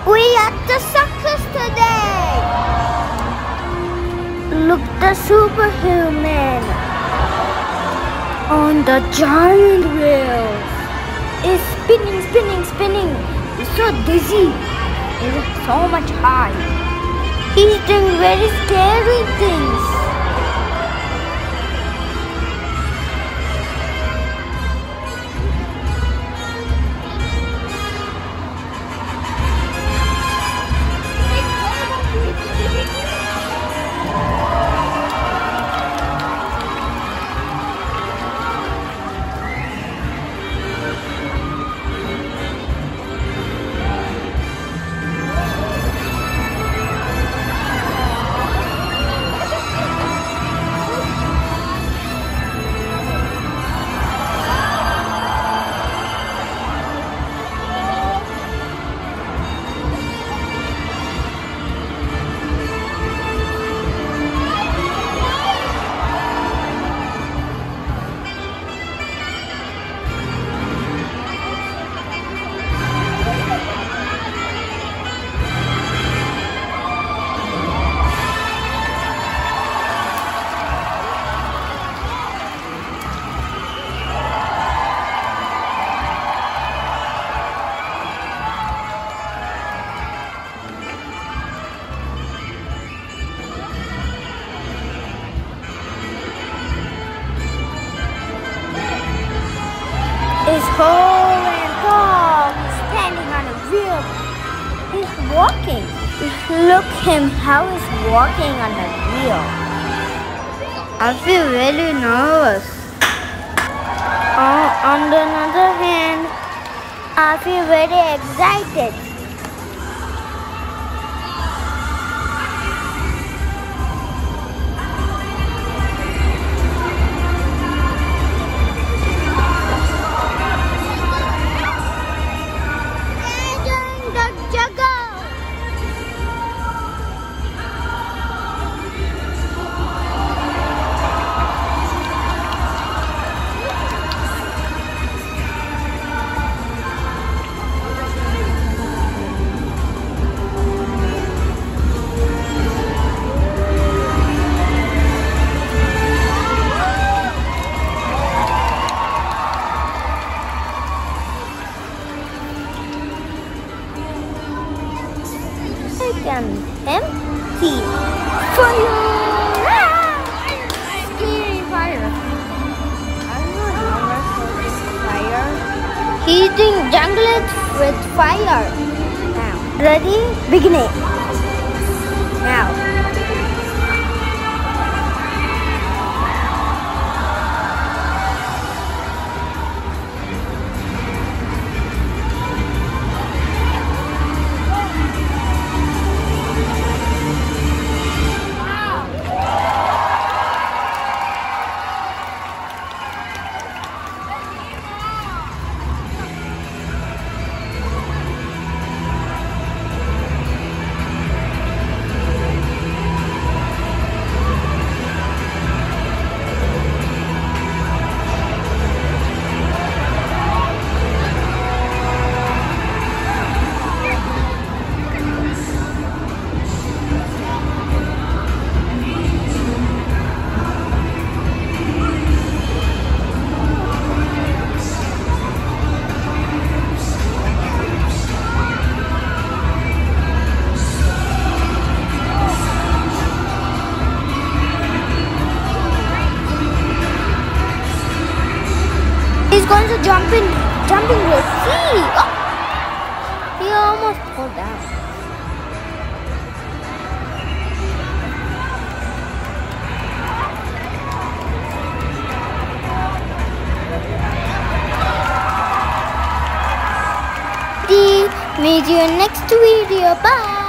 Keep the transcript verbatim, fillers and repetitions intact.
We at the circus today! Look, the superhuman on the giant wheels is spinning, spinning, spinning. He's so dizzy. He's so much high. He's doing very scary things. He's whole and tall. He's standing on a wheel. He's walking. Look him how he's walking on the wheel. I feel really nervous. Oh, on the other hand, I feel very excited. And empty fire! Ah! Scary fire! I'm not nervous for fire. He's doing jungle with fire. Now, ready? Begin it. Now. He's going to jump in, jumping rope. See? Oh! He almost pulled down. Meet you in next video. Bye.